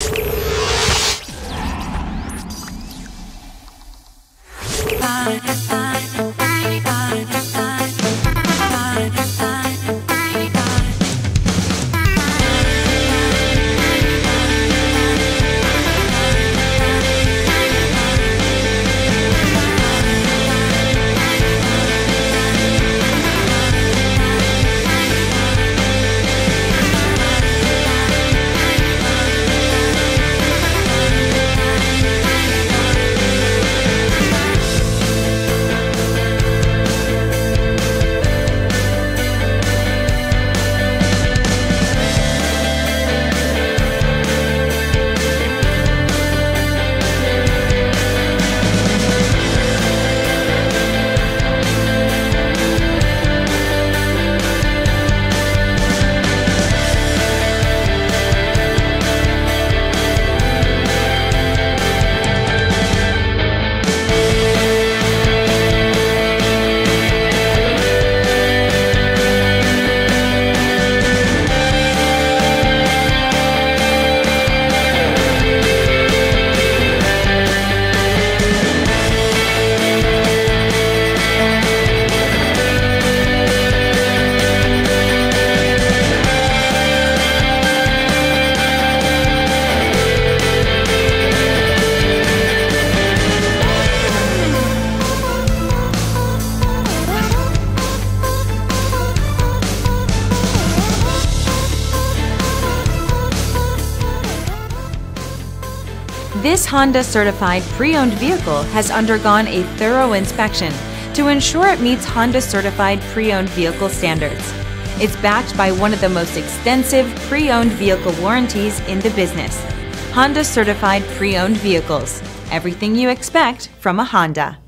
This Honda certified pre-owned vehicle has undergone a thorough inspection to ensure it meets Honda certified pre-owned vehicle standards. It's backed by one of the most extensive pre-owned vehicle warranties in the business. Honda certified pre-owned vehicles. Everything you expect from a Honda.